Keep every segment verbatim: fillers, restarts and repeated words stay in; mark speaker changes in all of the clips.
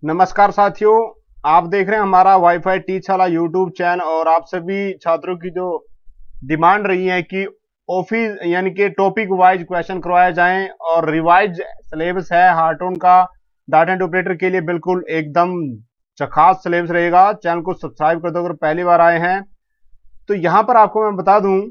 Speaker 1: नमस्कार साथियों, आप देख रहे हैं हमारा वाईफाई टीच वाला यूट्यूब चैनल। और आप सभी छात्रों की जो डिमांड रही है कि ऑफिस यानी कि टॉपिक वाइज क्वेश्चन करवाए जाएं और रिवाइज सिलेबस है हार्टून का डाटा एंट्री ऑपरेटर के लिए, बिल्कुल एकदम झकास सिलेबस रहेगा। चैनल को सब्सक्राइब कर दो अगर पहली बार आए हैं। तो यहां पर आपको मैं बता दूं,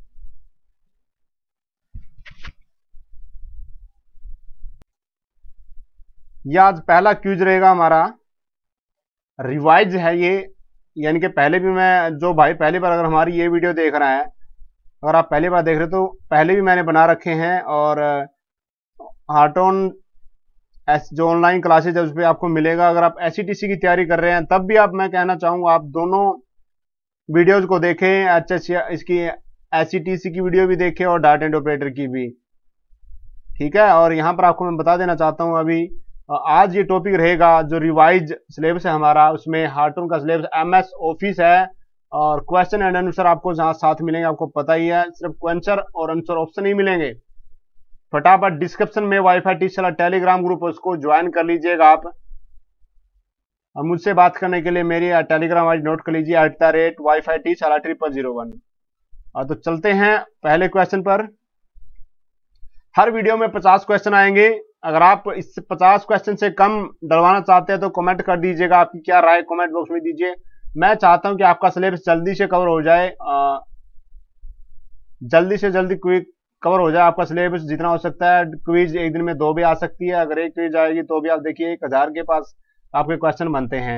Speaker 1: यह आज पहला क्यूज रहेगा हमारा, रिवाइज है ये। यानी कि पहले भी मैं, जो भाई पहली बार अगर हमारी ये वीडियो देख रहा है, अगर आप पहली बार देख रहे हो तो पहले भी मैंने बना रखे हैं। और हार्टून एस जो ऑनलाइन क्लासेज है उस पर आपको मिलेगा। अगर आप एस सी टी सी की तैयारी कर रहे हैं तब भी आप, मैं कहना चाहूंगा आप दोनों वीडियोज को देखें। एच एस इसकी एस सी टी सी की वीडियो भी देखें और डाटा एंट्री ऑपरेटर की भी, ठीक है। और यहाँ पर आपको मैं बता देना चाहता हूँ, अभी आज ये टॉपिक रहेगा जो रिवाइज सिलेबस है हमारा, उसमें हार्टून का सिलेबस एम एस ऑफिस है और क्वेश्चन एंड आंसर आपको जहां साथ मिलेंगे। आपको पता ही है, सिर्फ क्वेश्चन और आंसर ऑप्शन ही मिलेंगे। फटाफट डिस्क्रिप्शन में वाईफाई टीच वाला टेलीग्राम ग्रुप है, उसको ज्वाइन कर लीजिएगा आप। और मुझसे बात करने के लिए मेरी टेलीग्राम आई डी नोट कर लीजिए, at the rate WiFi teach वाला ट्रिपल जीरो वन। और तो चलते हैं पहले क्वेश्चन पर। हर वीडियो में पचास क्वेश्चन आएंगे। अगर आप इस पचास क्वेश्चन से कम डलवाना चाहते हैं तो कमेंट कर दीजिएगा, आपकी क्या राय कमेंट बॉक्स में दीजिए। मैं चाहता हूं कि आपका सिलेबस जल्दी से कवर हो जाए, आ, जल्दी से जल्दी क्विक कवर हो जाए आपका सिलेबस जितना हो सकता है। क्विज एक दिन में दो भी आ सकती है, अगर एक क्विज आएगी तो भी आप देखिए एक हजार के पास आपके क्वेश्चन बनते हैं।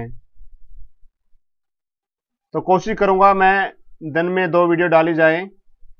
Speaker 1: तो कोशिश करूंगा मैं दिन में दो वीडियो डाली जाए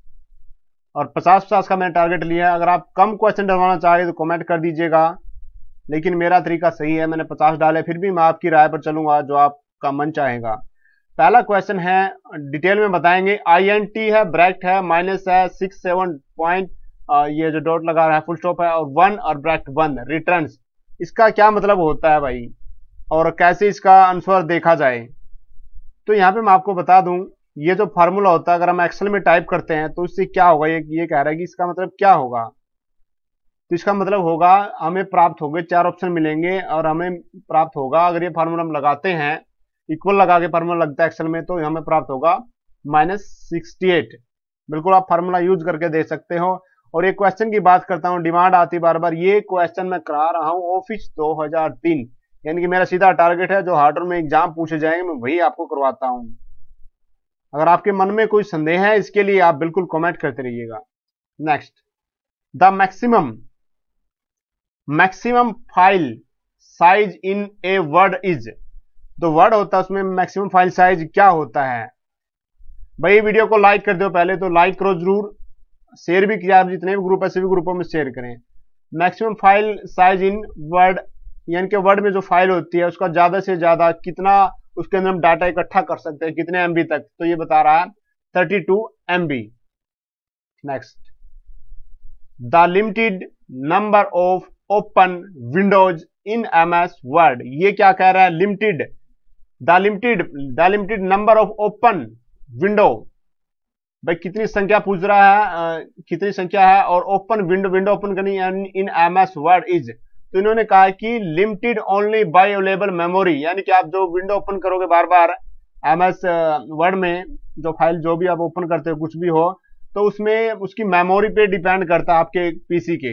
Speaker 1: और पचास पचास का मैंने टारगेट लिया है। अगर आप कम क्वेश्चन डलवाना चाहें तो कमेंट कर दीजिएगा, लेकिन मेरा तरीका सही है, मैंने पचास डाले। फिर भी मैं आपकी राय पर चलूंगा जो आपका मन चाहेगा। पहला क्वेश्चन है, डिटेल में बताएंगे। आई एन टी है, ब्रैकेट है, माइनस है, सिक्स सेवन पॉइंट, ये जो डॉट लगा रहा है फुल स्टॉप है, और वन और ब्रैकेट वन रिटर्न्स, इसका क्या मतलब होता है भाई, और कैसे इसका आंसर देखा जाए। तो यहाँ पे मैं आपको बता दूं, ये जो फार्मूला होता है अगर हम एक्सेल में टाइप करते हैं तो इससे क्या होगा, ये ये कह रहा है कि इसका मतलब क्या होगा। तो इसका मतलब होगा हमें प्राप्त होंगे, चार ऑप्शन मिलेंगे और हमें प्राप्त होगा, अगर ये फार्मूला हम लगाते हैं, इक्वल लगा के फार्मूला लगता है एक्सेल में, तो हमें प्राप्त होगा माइनस सिक्सटी एट। बिल्कुल आप फार्मूला यूज करके दे सकते हो। और एक क्वेश्चन की बात करता हूँ, डिमांड आती बार बार, ये क्वेश्चन मैं करा रहा हूँ ऑफिस दो हजार तीन, यानी कि मेरा सीधा टारगेट है जो हार्टून में एग्जाम पूछे जाएंगे मैं वही आपको करवाता हूं। अगर आपके मन में कोई संदेह है इसके लिए आप बिल्कुल कमेंट करते रहिएगा। Next, the maximum maximum file size in a Word is, तो वर्ड होता है उसमें मैक्सिमम फाइल साइज क्या होता है। भाई वीडियो को लाइक कर दो, पहले तो लाइक करो जरूर, शेयर भी किया, आप जितने भी ग्रुप है सभी ग्रुपों में शेयर करें। Maximum file size in Word, यानी कि वर्ड में जो फाइल होती है उसका ज्यादा से ज्यादा कितना उसके अंदर हम डाटा इकट्ठा कर सकते हैं, कितने एमबी तक, तो ये बता रहा है thirty two MB. Next, the limited number of open windows in MS Word, ये क्या कह रहा है, limited, the limited the limited number of open window, भाई कितनी संख्या पूछ रहा है, आ, कितनी संख्या है, और ओपन विंडो विंडो ओपन करनी इन एमएस वर्ड इज, तो इन्होंने कहा कि limited only by available memory, यानी कि आप जो विंडो ओपन करोगे बार बार एमएस वर्ड में, जो फाइल जो भी आप ओपन करते हो कुछ भी हो, तो उसमें उसकी मेमोरी पे डिपेंड करता है आपके पीसी के।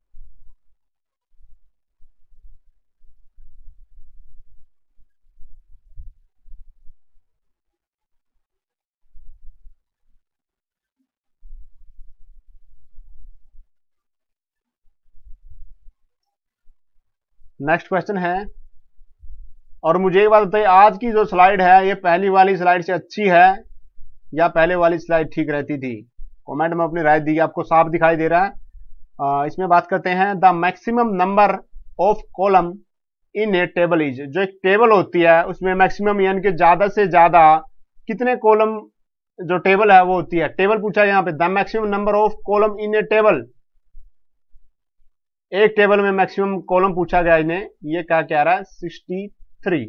Speaker 1: नेक्स्ट क्वेश्चन है, और मुझे एक बात बताइए, आज की जो स्लाइड है ये पहली वाली स्लाइड से अच्छी है या पहले वाली स्लाइड ठीक रहती थी। कमेंट में अपनी राय दी, आपको साफ दिखाई दे रहा है। आ, इसमें बात करते हैं, the maximum number of column in a table is, जो एक टेबल होती है उसमें मैक्सिमम यानी कि ज्यादा से ज्यादा कितने कॉलम जो टेबल है वो होती है। टेबल पूछा है यहाँ पे, the maximum number of column in a table, एक टेबल में मैक्सिमम कॉलम पूछा गया इन्हें, ये क्या कह रहा है, सिक्सटी थ्री।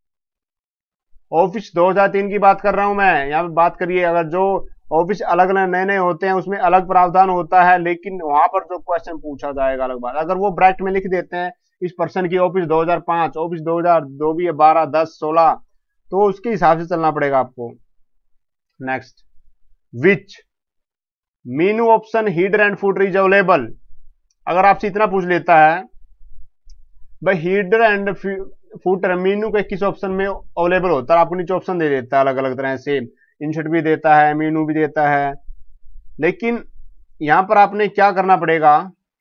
Speaker 1: ऑफिस दो हजार तीन की बात कर रहा हूं मैं, यहां पे बात करिए, अगर जो ऑफिस अलग अलग नए नए होते हैं उसमें अलग प्रावधान होता है, लेकिन वहां पर जो क्वेश्चन पूछा जाएगा अलग बात। अगर वो ब्रैकेट में लिख देते हैं इस पर्सन की ऑफिस दो हज़ार पाँच, ऑफिस दो हज़ार दो भी है, बारह, दस, सोलह, तो उसके हिसाब से चलना पड़ेगा आपको। Next, which menu option header and footer is available. अगर आपसे इतना पूछ लेता है भाई हीटर एंड फुटर मीनू के किस ऑप्शन में अवेलेबल होता है, आपको नीचे ऑप्शन दे देता है अलग अलग तरह से, इंशर्ट भी देता है, मीनू भी देता है, लेकिन यहां पर आपने क्या करना पड़ेगा,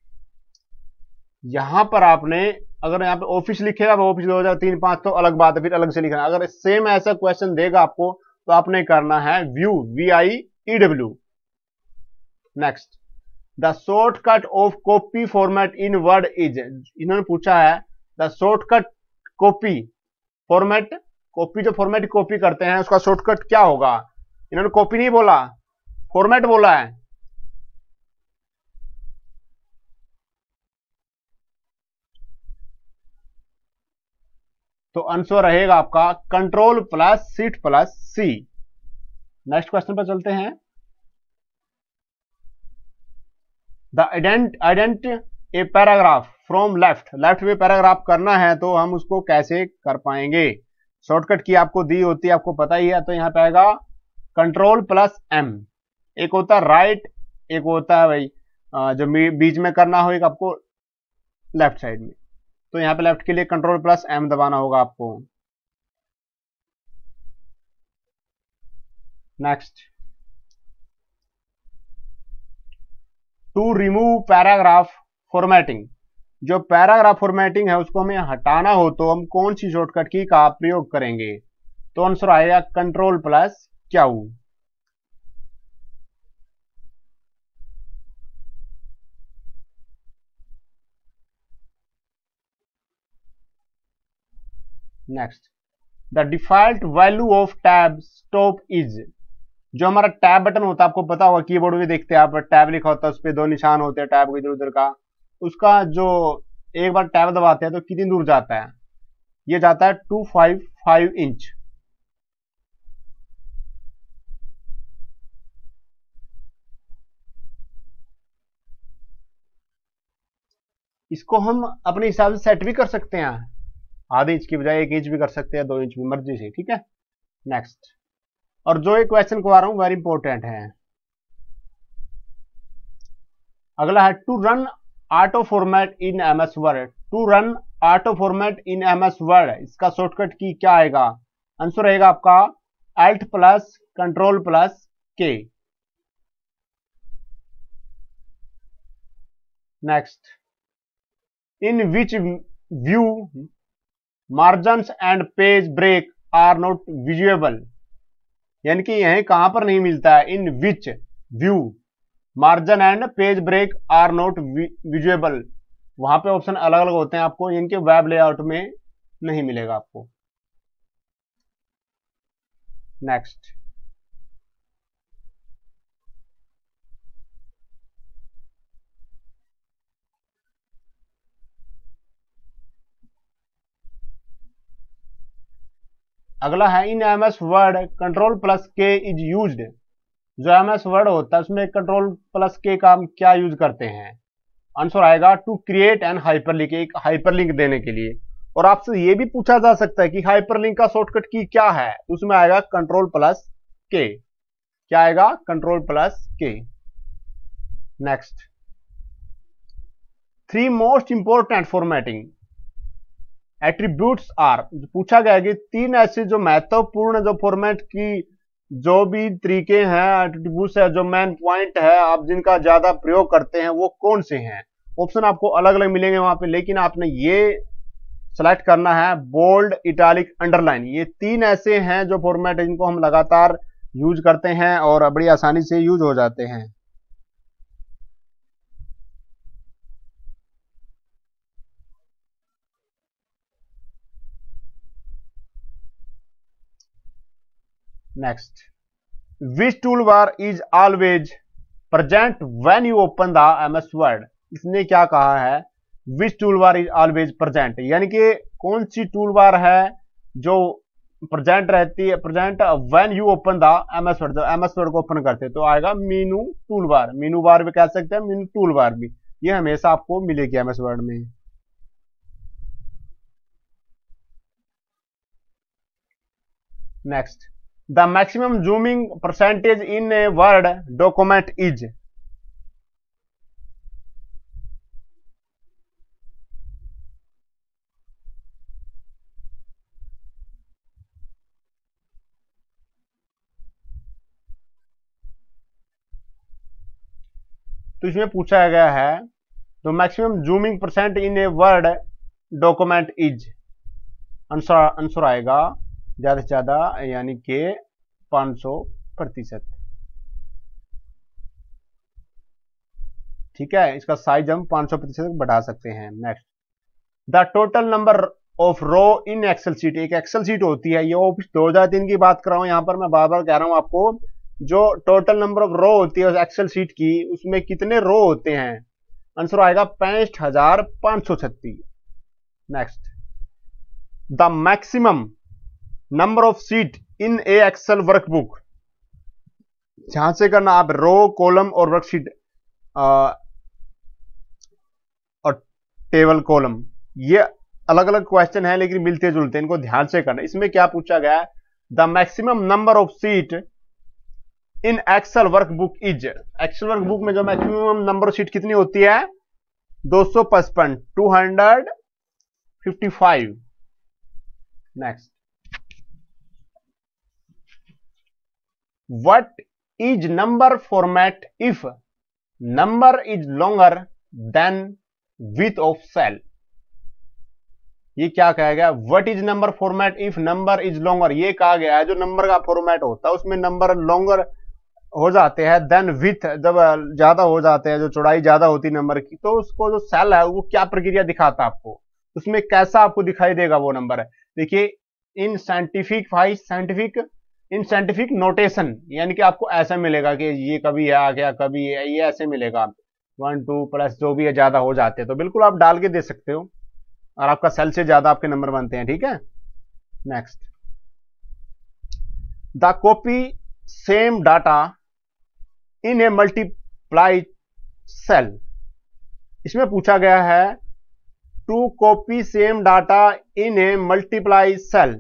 Speaker 1: यहां पर आपने अगर यहां पे ऑफिस लिखेगा ऑफिस दो हज़ार तीन पाँच तो अलग बात है, फिर अलग से लिखना। अगर सेम ऐसा क्वेश्चन देगा आपको तो आपने करना है view, V I E W. Next, the shortcut of copy format in Word is, इन्होंने पूछा है the shortcut copy format, copy जो फॉर्मेट कॉपी करते हैं उसका शॉर्टकट क्या होगा। इन्होंने कॉपी नहीं बोला, फॉर्मेट बोला है। तो आंसर रहेगा आपका control plus shift plus C. Next question पर चलते हैं। The indent indent a paragraph from left, left में पैराग्राफ करना है तो हम उसको कैसे कर पाएंगे। शॉर्टकट की आपको दी होती है, आपको पता ही है, तो यहां पे आएगा कंट्रोल प्लस एम। एक होता है राइट, एक होता है भाई जो बीच में करना हो, एक आपको लेफ्ट साइड में, तो यहां पे लेफ्ट के लिए कंट्रोल प्लस एम दबाना होगा आपको। Next, to remove paragraph formatting, जो पैराग्राफ फॉर्मेटिंग है उसको हमें हटाना हो तो हम कौन सी शॉर्टकट की का प्रयोग करेंगे। तो आंसर आएगा control plus Q. Next, the default value of tab stop is, जो हमारा टैब बटन होता है आपको पता होगा, कीबोर्ड में देखते हैं आप, टैब लिखा होता है, उस पर दो निशान होते हैं टैब इधर उधर का, उसका जो एक बार टैब दबाते हैं तो कितनी दूर जाता है, ये जाता है टू फाइव फाइव इंच। इसको हम अपने हिसाब से सेट भी कर सकते हैं, आधे इंच की बजाय एक इंच भी कर सकते हैं, दो इंच भी, मर्जी से, ठीक है। नेक्स्ट, और जो एक क्वेश्चन को आ रहा हूं वेरी इंपॉर्टेंट है, अगला है to run auto format in MS Word, to run auto format in MS Word, इसका शॉर्टकट की क्या आएगा। आंसर रहेगा आपका Alt plus control plus K. Next, in which view margins and page break are not visible, यानी कि यह कहां पर नहीं मिलता है, in which view margin and page break are not visible, वहां पे ऑप्शन अलग अलग होते हैं, आपको इनके वेब लेआउट में नहीं मिलेगा आपको। नेक्स्ट, अगला है in MS Word control plus K is used, जो एमएस वर्ड होता है उसमें कंट्रोल प्लस के का हम क्या यूज करते हैं। आंसर आएगा टू क्रिएट एन हाइपरलिंक, एक हाइपरलिंक देने के लिए। और आपसे ये भी पूछा जा सकता है कि हाइपरलिंक का शॉर्टकट की क्या है, उसमें आएगा कंट्रोल प्लस के। क्या आएगा, control plus K. Next, three most important formatting attributes are, पूछा गया कि तीन ऐसे जो महत्वपूर्ण जो फॉर्मेट की जो भी तरीके हैं, एट्रीब्यूट्स है, जो मेन पॉइंट है आप जिनका ज्यादा प्रयोग करते हैं वो कौन से हैं। ऑप्शन आपको अलग अलग मिलेंगे वहां पे, लेकिन आपने ये सेलेक्ट करना है बोल्ड, इटैलिक, अंडरलाइन, ये तीन ऐसे हैं जो फॉर्मेट है जिनको हम लगातार यूज करते हैं और बड़ी आसानी से यूज हो जाते हैं। Next, which tool bar is always present when you open the MS Word, इसने क्या कहा है, which tool bar is always present, यानी कि कौन सी टूल बार है जो प्रेजेंट रहती है, present when you open the MS Word, जब एमएस वर्ड को ओपन करते हैं तो आएगा menu tool bar, menu bar भी कह सकते हैं, मीनू टूल बार भी, ये हमेशा आपको मिलेगी एमएस वर्ड में। Next, the maximum zooming percentage in a Word document is. तो इसमें पूछा गया है तो maximum zooming percent in a Word document is, answer answer आएगा ज्यादा से ज्यादा यानी कि पाँच सौ प्रतिशत। ठीक है, इसका साइज हम पाँच सौ प्रतिशत बढ़ा सकते हैं। Next, the total number of row in Excel sheet. एक एक्सेल शीट होती है, ये ऑफिस दो हजार तीन की बात कर रहा हूं, यहां पर मैं बार बार कह रहा हूं आपको, जो टोटल नंबर ऑफ रो होती है एक्सेल शीट की, उसमें कितने रो होते हैं, आंसर आएगा पैंसठ हजार पांच सौ छत्तीस। Next, the maximum number of sheet in a Excel workbook. यहां से करना आप रो, कॉलम और वर्कशीट और टेबल कॉलम, ये अलग अलग क्वेश्चन है लेकिन मिलते जुलते, इनको ध्यान से करना। इसमें क्या पूछा गया है, the maximum number of sheet in Excel workbook is. Excel workbook में जो मैक्सिमम नंबर ऑफ सीट कितनी होती है, दो सौ पचपन, two hundred fifty five. Next, what is number format if number is longer than width of cell. ये क्या कहा गया, what is number format if number is longer. ये कहा गया है जो नंबर का फॉर्मेट होता है उसमें नंबर लॉन्गर हो जाते हैं देन विथ, जब ज्यादा हो जाते हैं, जो चौड़ाई ज्यादा होती है नंबर की, तो उसको जो सेल है वो क्या प्रक्रिया दिखाता है आपको, उसमें कैसा आपको दिखाई देगा वो नंबर है। देखिए, इन साइंटिफिक भाई साइंटिफिक इन साइंटिफिक नोटेशन, यानी कि आपको ऐसा मिलेगा कि ये कभी है आ गया, कभी है, ये ऐसे मिलेगा, वन टू प्लस जो भी है ज्यादा हो जाते हैं, तो बिल्कुल आप डाल के दे सकते हो और आपका सेल से ज्यादा आपके नंबर बनते हैं। ठीक है, next, the copy same data in a multiply cell. इसमें पूछा गया है to copy same data in a multiply cell.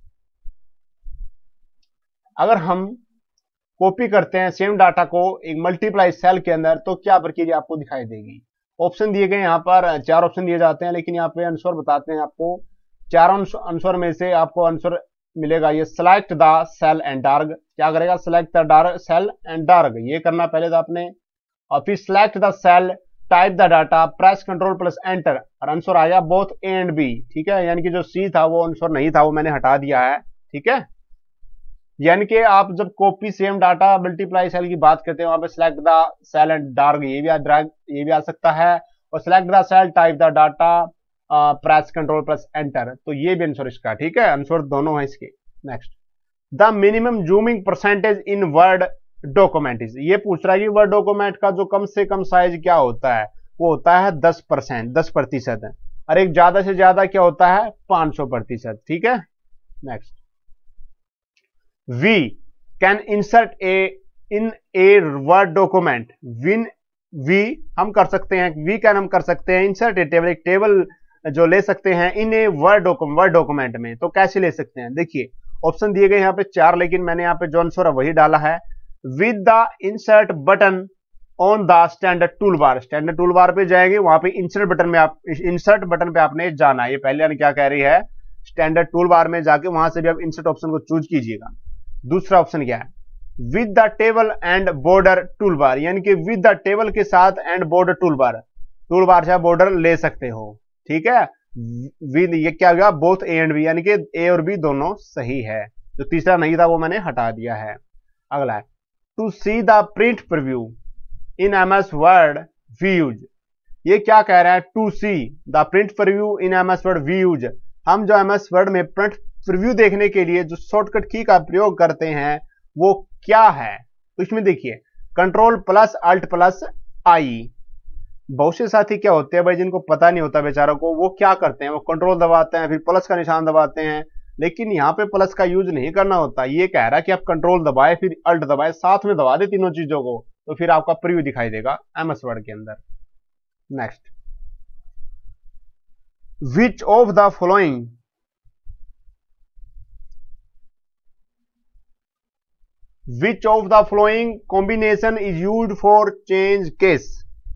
Speaker 1: अगर हम कॉपी करते हैं सेम डाटा को एक मल्टीप्लाई सेल के अंदर तो क्या प्रक्रिया आपको दिखाई देगी। ऑप्शन दिए गए, यहां पर चार ऑप्शन दिए जाते हैं लेकिन यहाँ पे आंसर बताते हैं आपको। चारों आंसर में से आपको आंसर मिलेगा ये, select the cell and dark. क्या करेगा, select the dark cell and dark, ये करना पहले था आपने, और फिर select the cell, type the data, press control plus enter, और आंसर आया बोथ ए एंड बी। ठीक है, यानी कि जो सी था वो आंसर नहीं था, वो मैंने हटा दिया है। ठीक है, यानी कि आप जब copy same data multiply cell की बात करते हैं वहां पे select the cell and dark, ये भी आ ये भी आ सकता है, और select the cell, type the data, press control plus enter, तो ये भी आंसर इसका। ठीक है, आंसर दोनों है इसके। Next, the minimum zooming percentage in Word document is. ये पूछ रहा है कि वर्ड डॉक्यूमेंट का जो कम से कम साइज क्या होता है, वो होता है दस परसेंट दस प्रतिशत, और एक ज्यादा से ज्यादा क्या होता है, पांच सौ प्रतिशत। ठीक है, next, we can insert a in a Word document. When we हम कर सकते हैं, वी कैन हम कर सकते हैं इंसर्ट ए टेबल, एक टेबल जो ले सकते हैं in a Word Word document में। तो कैसे ले सकते हैं, देखिए ऑप्शन दिए गए यहाँ पे चार, लेकिन मैंने यहाँ पे जो आंसर है वही डाला है। With the insert button on the standard tool bar. Standard tool bar पे जाएंगे, वहां पे इंसर्ट बटन में आप इंसर्ट बटन पे आपने जाना है। ये पहले क्या कह रही है, स्टैंडर्ड टूल बार में जाके वहां से भी आप इंसर्ट ऑप्शन को चूज कीजिएगा। दूसरा ऑप्शन क्या है, with the table and border tool bar, यानी कि विद द टेबल के साथ and border tool bar, tool bar से बॉर्डर ले सकते हो। ठीक है, विद ये क्या होगा, बोथ ए एंड बी, यानी कि ए और बी दोनों सही है। जो तीसरा नहीं था वो मैंने हटा दिया है। अगला है, to see the print preview in M S Word we use. ये क्या कह रहा है, to see the print preview in M S Word we use. हम जो एम एस वर्ड में प्रिंट प्रीव्यू देखने के लिए जो शॉर्टकट की का प्रयोग करते हैं वो क्या है, तो इसमें देखिए control plus alt plus I. बहुत से साथी क्या होते हैं भाई, जिनको पता नहीं होता बेचारों को, वो क्या करते हैं, वो कंट्रोल दबाते हैं फिर प्लस का निशान दबाते हैं, लेकिन यहाँ पे प्लस का यूज नहीं करना होता। ये कह रहा है कि आप कंट्रोल दबाए फिर अल्ट दबाए, साथ में दबा दे तीनों चीजों को, तो फिर आपका प्रीव्यू दिखाई देगा एमएस वर्ड के अंदर। Next, which of the following which of the flowing combination is used for change case?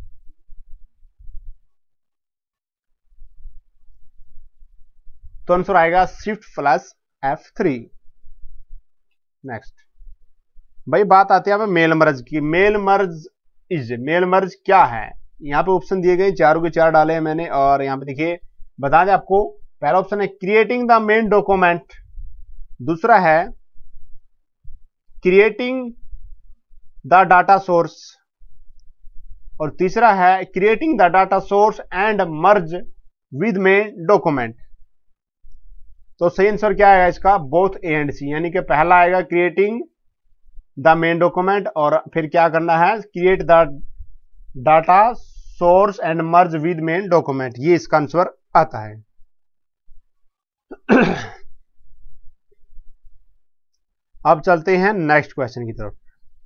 Speaker 1: तो आंसर आएगा shift plus F three. Next भाई बात आती है अब मेल मर्ज की। Mail merge is, mail merge क्या है? यहां पे ऑप्शन दिए गए, चारों के चार डाले हैं मैंने, और यहां पे देखिए बता दें आपको, पहला ऑप्शन है क्रिएटिंग द मेन डॉक्यूमेंट, दूसरा है क्रिएटिंग द डाटा सोर्स, और तीसरा है creating the data source and merge with main document. तो सही आंसर क्या आएगा इसका? बोथ ए एंड सी, यानी कि पहला आएगा क्रिएटिंग द मेन डॉक्यूमेंट, और फिर क्या करना है? Create the data source and merge with main document. ये इसका आंसर आता है। अब चलते हैं नेक्स्ट क्वेश्चन की तरफ।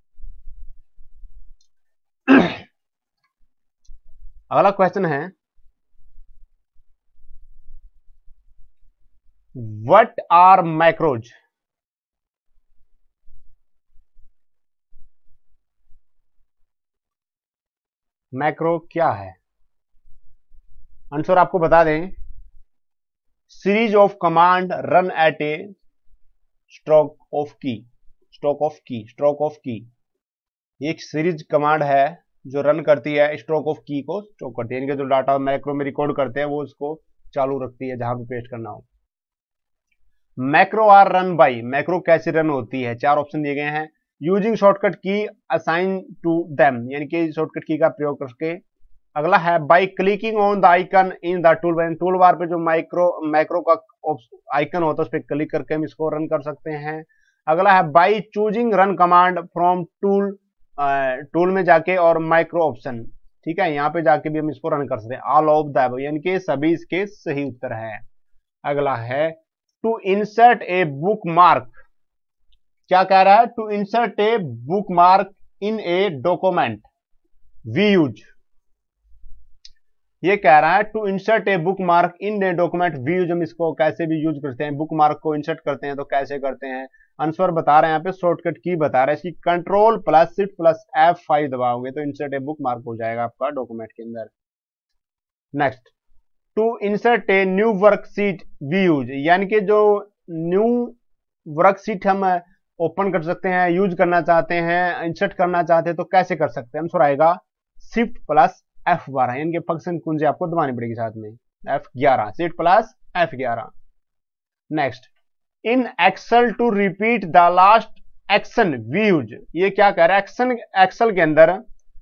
Speaker 1: अगला क्वेश्चन है व्हाट आर मैक्रोज? मैक्रो क्या है? आंसर आपको बता दें, series of command run at a stroke of key, stroke of key, stroke of key. एक सीरीज कमांड है जो रन करती है स्ट्रोक ऑफ की को स्ट्रोक करती है, यानी कि जो डाटा मैक्रो में रिकॉर्ड करते हैं वो उसको चालू रखती है जहां पे पेस्ट करना हो। Macro are run by, macro कैसे रन होती है? चार ऑप्शन दिए गए हैं। Using shortcut key assign to them, यानी कि शॉर्टकट की का प्रयोग करके। अगला है by clicking on the icon in the tool bar, tool bar पे जो माइक्रो मैक्रो का आइकन होता है उस पर क्लिक करके हम इसको रन कर सकते हैं। अगला है by choosing run command from tool, tool में जाके और माइक्रो ऑप्शन, ठीक है, यहाँ पे जाके भी हम इसको रन कर सकते हैं। ऑल ऑफ द, यानी कि सभी इसके सही उत्तर है। अगला है to insert a bookmark, क्या कह रहा है? To insert a bookmark in a document we use, ये कह रहा है to insert a bookmark in a document we use. हम इसको कैसे भी यूज करते हैं, बुक मार्क को इंसर्ट करते हैं तो कैसे करते हैं? आंसर बता रहे हैं यहाँ पे, शॉर्टकट की बता रहे हैं। इसकी control plus shift plus F five दबाओगे तो इंसर्ट ए बुक मार्क हो जाएगा आपका डॉक्यूमेंट के अंदर। Next, to insert a new worksheet we use, यानी कि जो न्यू वर्कशीट हम ओपन कर सकते हैं, यूज करना चाहते हैं, इंसर्ट करना चाहते हैं तो कैसे कर सकते हैं? आंसर आएगा शिफ्ट प्लस एफ बारह, यानी कि फंक्शन कुंजी आपको दबानी पड़ेगी साथ में, एफ ग्यारह, शिफ्ट प्लस एफ ग्यारह। Next, in Excel to repeat the last action we use, ये क्या कह रहा है? एक्शन, एक्सेल के अंदर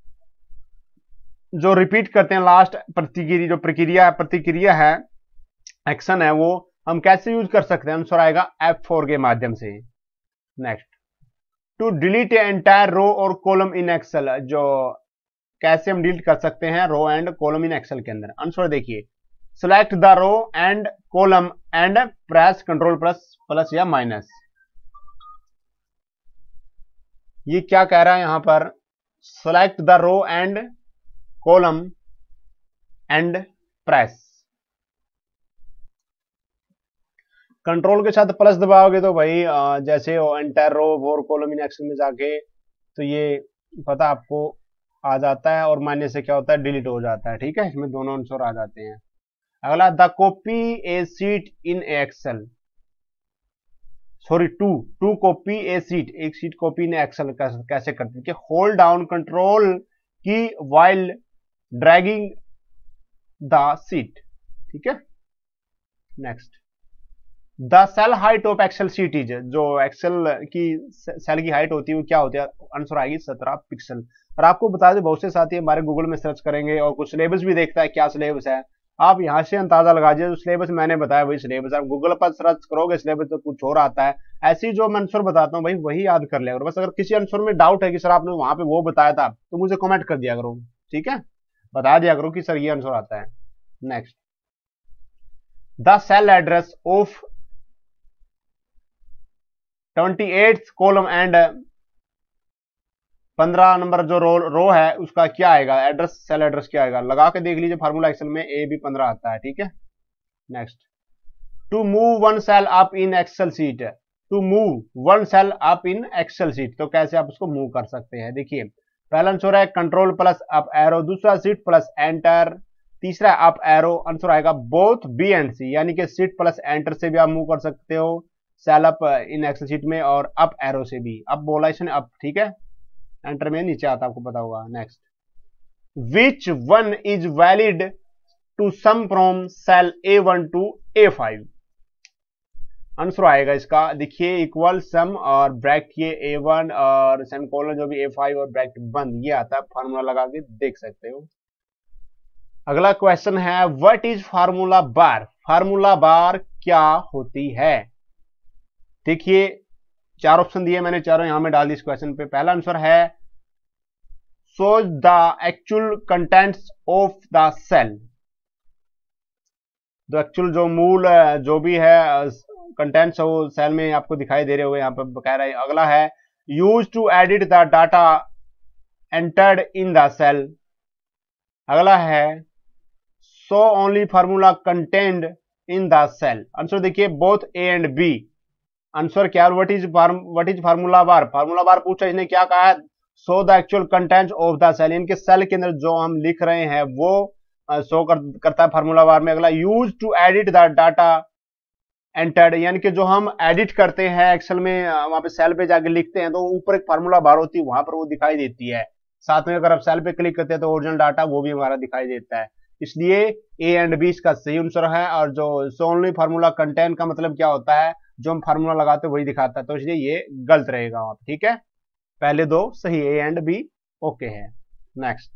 Speaker 1: जो रिपीट करते हैं लास्ट प्रतिक्रिया, जो प्रक्रिया है, प्रतिक्रिया है, एक्शन है, वो हम कैसे यूज कर सकते हैं? आंसर आएगा एफ फोर के माध्यम से। Next, to delete entire row और कॉलम इन एक्सेल, जो कैसे हम डिलीट कर सकते हैं row and column in Excel के अंदर? आंसर देखिए, select the row and column and press control plus plus या माइनस। ये क्या कह रहा है यहां पर? Select the row and column and press, control के साथ प्लस दबाओगे तो भाई जैसे एंटायर रो और कॉलम इन एक्सेल में जाके तो ये पता आपको आ जाता है, और माइनस से क्या होता है? डिलीट हो जाता है, ठीक है, इसमें दोनों आंसर आ जाते हैं। अगला, the copy a sheet in Excel, sorry to to copy a sheet, एक सीट कॉपी इन एक्सेल कैसे करते हैं? Hold down control key while dragging the sheet, ठीक है। Next, the cell height of Excel sheet is, जो Excel की cell की height होती है वो क्या होती है? आंसर आएगी सत्रह पिक्सल। और आपको बता दें, बहुत से साथी हमारे गूगल में सर्च करेंगे और कुछ सिलेबस भी देखता है, क्या सिलेबस है, आप यहां से अंदाजा लगा दीजिए, जो सिलेबस मैंने बताया वही सिलेबस। आप गूगल पर सर्च करोगे सिलेबस तो कुछ और आता है, ऐसी जो मैं आंसर बताता हूँ भाई वही याद कर लिया करो। बस अगर किसी आंसर में डाउट है कि सर आपने वहां पे वो बताया था तो मुझे कमेंट कर दिया करो, ठीक है, बता दिया करो कि सर ये आंसर आता है। Next, the cell address of twenty eight column and पंद्रह नंबर जो रो रो है उसका क्या आएगा? एड्रेस, सेल एड्रेस क्या आएगा? लगा के देख लीजिए, फार्मूला एक्सेल में ए बी पंद्रह आता है, ठीक है। Next, to move one cell up in Excel sheet, to move one cell up in Excel sheet, तो कैसे आप उसको मूव कर सकते हैं। देखिए पहला आंसर है कंट्रोल प्लस अप एरो, दूसरा शिफ्ट प्लस एंटर, तीसरा अप एरो। आंसर आएगा बोथ बी एंड सी, यानी कि शिफ्ट प्लस एंटर से भी आप मूव कर सकते हो cell up in Excel sheet में, और अप एरो से भी। अब बोला इसने अप, ठीक है, एंटर में नीचे आता, आपको पता होगा। Next, which one is valid to sum from cell A one to A five. Answer आएगा इसका, देखिए इक्वल सम और ब्रैकेट ये ए वन और सेमीकोलन जो भी ए फाइव और ब्रैकेट बंद, ये आता है, फार्मूला लगा के देख सकते हो। अगला क्वेश्चन है what is formula bar. Formula bar क्या होती है। देखिए चार ऑप्शन दिए मैंने, चारों यहां में डाल दी इस क्वेश्चन पे। पहला आंसर है shows the actual contents of the cell, जो एक्चुअल जो मूल जो भी है कंटेंट्स वो सेल में आपको दिखाई दे रहे होंगे, यहाँ पर कह रहा है। अगला है use to edit the data entered in the cell. अगला है show only formula content in the cell. Answer देखिए both A and B. Answer क्या, what is what is formula bar. Formula bar पूछा, इसने क्या कहा है, show the actual content of the cell, इनके सेल के अंदर जो हम लिख रहे हैं वो शो कर, करता है फार्मूला बार में। अगला use to edit the data entered, यानी कि जो हम एडिट करते हैं एक्सेल में, वहां पे सेल पे जाके लिखते हैं तो ऊपर एक फार्मूला बार होती है, वहां पर वो दिखाई देती है। साथ में अगर आप सेल पे क्लिक करते हैं तो ओरिजिनल डाटा वो भी हमारा दिखाई देता है। इसलिए ए एंड बी इसका सही आंसर है। और जो शो ओनली फार्मूला कंटेंट का मतलब क्या होता है, जो हम फार्मूला लगाते हैं वही दिखाता है, तो इसलिए ये गलत रहेगा वहां, ठीक है। पहले दो सही, ए एंड बी ओके है। Next,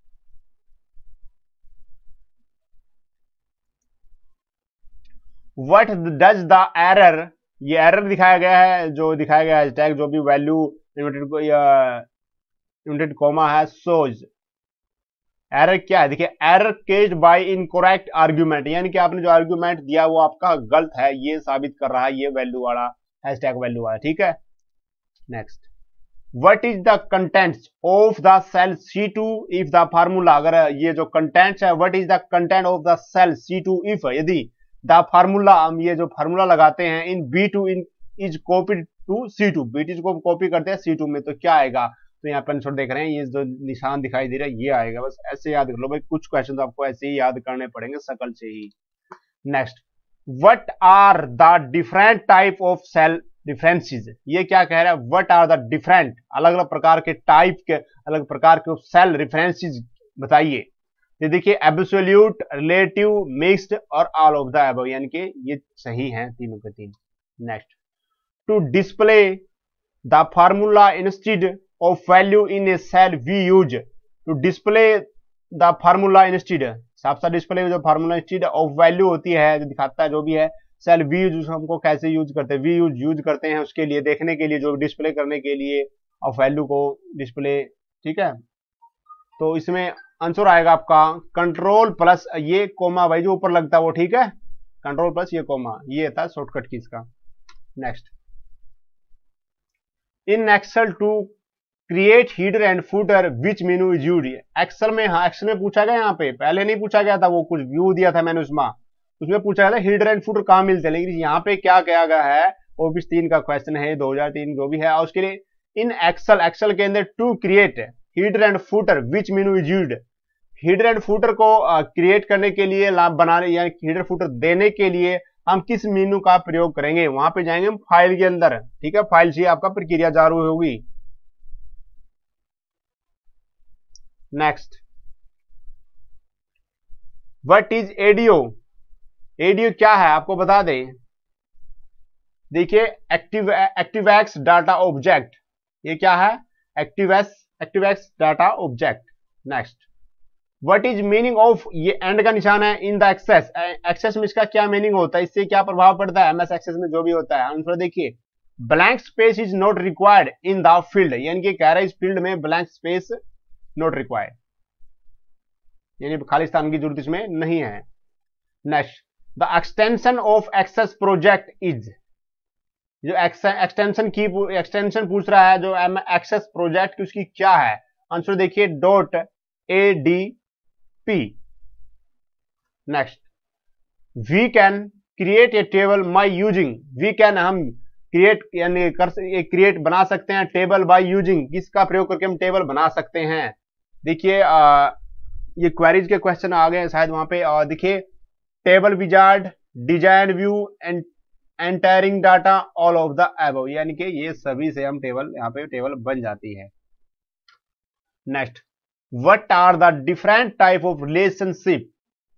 Speaker 1: what does the error, ये एरर दिखाया गया है, जो दिखाया गया है टैग जो भी वैल्यू इन्वर्टेड इन्वर्टेड कोमा है सोज। एरर क्या है, देखिए error caused by incorrect argument, यानी कि आपने जो आर्ग्यूमेंट दिया वो आपका गलत है, ये साबित कर रहा है ये वैल्यू वाला हैशटैग वैल्यू वाला, ठीक है। Next, what is the contents of the cell C two if the formula, अगर ये जो कंटेंट्स है what is the content of the cell C two if, यदि द फार्मूला, हम ये जो फार्मूला लगाते हैं in B two in is copied to C two, B two को कॉपी करते हैं सी टू में, तो क्या आएगा। तो यहाँ पर आंसर देख रहे हैं, ये जो निशान दिखाई दे रहा है ये आएगा। बस ऐसे याद कर लो भाई, कुछ क्वेश्चन आपको ऐसे ही याद करने पड़ेंगे शकल से ही। Next, what are the different type of cell differences, ये क्या कह रहा है, व्हाट आर द डिफरेंट, अलग अलग प्रकार के टाइप के, अलग प्रकार के सेल रेफरेंसेस बताइए। ये देखिए एब्सोल्यूट, रिलेटिव, मिक्स्ड और ऑल ऑफ द अबव, यानी कि ये सही हैं तीनों के तीन। Next, to display the formula instead of value in a cell we use to display the formula instead, साफ साफ डिस्प्ले जो फार्मूला इंस्टेड ऑफ वैल्यू होती है, जो दिखाता है जो भी है सेल वी यूज, हमको कैसे यूज करते हैं, वी यूज यूज करते हैं उसके लिए, देखने के लिए, जो डिस्प्ले करने के लिए ऑफ वैल्यू को डिस्प्ले, ठीक है। तो इसमें आंसर आएगा आपका कंट्रोल प्लस ये कोमा, भाई जो ऊपर लगता है वो, ठीक है, कंट्रोल प्लस ये कोमा, ये था शॉर्टकट की इसका। Next, in Excel to create header and footer which menu is used. Excel में, हाँ एक्सेल में पूछा गया, यहाँ पे पहले नहीं पूछा गया था, वो कुछ व्यू दिया था मैंने उसमें, उसमें पूछा गया था हीडर एंड फुटर कहाँ मिलते हैं, लेकिन यहाँ पे क्या किया गया है, ओबीस तीन का क्वेश्चन है, दो हजार तीन जो भी है, और उसके लिए इन एक्सेल, एक्सेल के अंदर to create header and footer which menu is used, header and footer को क्रिएट uh, करने के लिए, लाभ बनाने या हीडर फुटर देने के लिए हम किस मेनू का प्रयोग करेंगे, वहां पे जाएंगे हम फाइल के अंदर, ठीक है, फाइल से आपका प्रक्रिया चालू होगी। Next, what is ADO, ADO क्या है आपको बता दें। देखिए एक्टिव एक्टिवैक्स डाटा ऑब्जेक्ट, ये क्या है, ActiveX ActiveX data object. Next, what is meaning of, ये एंड का निशान है, इन द एक्सेस, एक्सेस में इसका क्या मीनिंग होता है, इससे क्या प्रभाव पड़ता है एमएस एक्सेस में जो भी होता है। आंसर देखिए blank space is not required in the field, यानी कि कह रहा है इस फील्ड में ब्लैंक स्पेस नॉट रिक्वायर्ड, यानी खाली स्थान की जरूरत इसमें नहीं है। Next, the extension of Access project is, जो एक्सटेंशन की एक्सटेंशन पूछ रहा है जो एक्सेस प्रोजेक्ट की, उसकी क्या है। आंसर देखिए dot A D P. Next, we can create a table by using, we can, हम क्रिएट यानी कर एक क्रिएट बना सकते हैं टेबल बाय यूजिंग, किसका प्रयोग करके हम टेबल बना सकते हैं। देखिए ये क्वेरीज के क्वेश्चन आ गए शायद वहां पे, और देखिए table wizard, design view and entering data all of the above, यानी कि ये सभी से हम टेबल यहाँ पे टेबल बन जाती है। Next, what are the different type of relationship,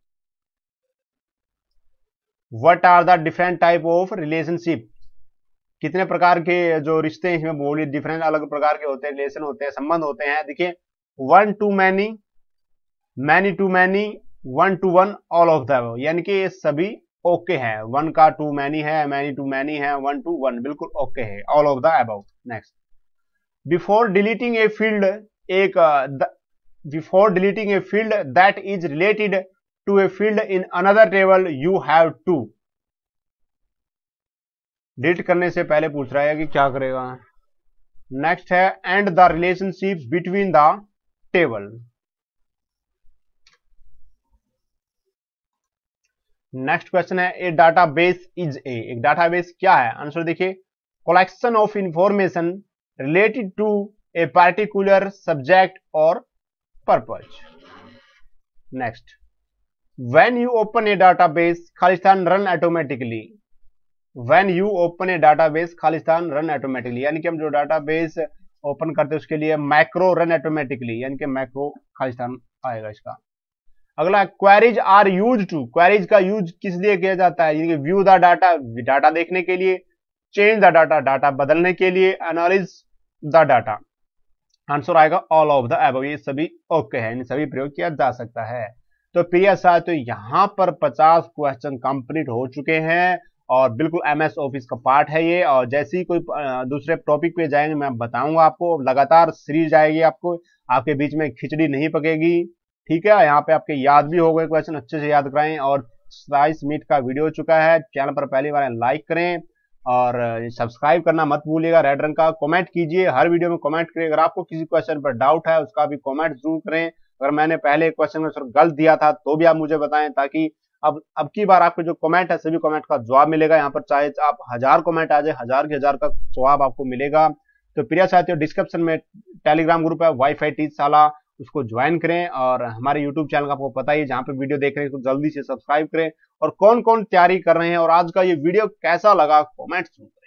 Speaker 1: what are the different type of relationship, कितने प्रकार के जो रिश्ते इसमें बोलिए डिफरेंट अलग प्रकार के होते हैं, रिलेशन होते हैं, संबंध होते हैं। देखिए one to many, many to many, one to one, all of the, यानी कि ये सभी ओके है। वन का टू मैनी है, मैनी टू मैनी है, वन टू वन बिल्कुल ओके है, all of the above. Next, before deleting a field, एक before deleting a field that is related to a field in another table you have to, delete करने से पहले पूछ रहा है कि क्या करेगा। नेक्स्ट है and the relationship between the table. Next question है ए डाटाबेस इज ए, एक डाटाबेस क्या है। आंसर देखिए collection of information related to a particular subject और purpose. Next, when you open a database खालिस्तान run automatically, when you open a database खालिस्तान run automatically, यानी कि हम जो डाटाबेस ओपन करते हैं उसके लिए मैक्रो रन ऑटोमेटिकली, यानी कि मैक्रो खालिस्तान आएगा इसका। अगला, queries are use to, queries का यूज किस लिए किया जाता है, यानी कि व्यू द डाटा, डाटा देखने के लिए, चेंज द डाटा, डाटा बदलने के लिए, एनालिज द डाटा। आंसर आएगा ऑल ऑफ द अबव, ये सभी ओके है, इन सभी प्रयोग किया जा सकता है। तो प्रिय साथियों यहाँ पर पचास क्वेश्चन कंप्लीट हो चुके हैं और बिल्कुल एमएस ऑफिस का पार्ट है ये, और जैसे ही कोई दूसरे टॉपिक पे जाएंगे मैं बताऊंगा आपको, लगातार सीरीज आएगी, आपको आपके बीच में खिचड़ी नहीं पकेगी, ठीक है। यहाँ पे आपके याद भी हो गए क्वेश्चन, अच्छे से याद कराएं। और सत्ताईस मिनट का वीडियो हो चुका है, चैनल पर पहली बार लाइक करें और सब्सक्राइब करना मत भूलिएगा, रेड रंग का कमेंट कीजिए, हर वीडियो में कमेंट करिए। अगर आपको किसी क्वेश्चन पर डाउट है उसका भी कमेंट जरूर करें। अगर मैंने पहले क्वेश्चन में गलत दिया था तो भी आप मुझे बताएं, ताकि अब अब की बार आपके जो कमेंट है सभी कमेंट का जवाब मिलेगा। यहाँ पर चाहे आप हजार कमेंट आ जाए, हजार के हजार का जवाब आपको मिलेगा। तो प्रिय साथियों डिस्क्रिप्शन में टेलीग्राम ग्रुप है वाईफाई टीचशाला, उसको ज्वाइन करें, और हमारे यूट्यूब चैनल का आपको पता ही जहां पे वीडियो देख रहे हैं तो जल्दी से सब्सक्राइब करें। और कौन कौन तैयारी कर रहे हैं और आज का ये वीडियो कैसा लगा कमेंट्स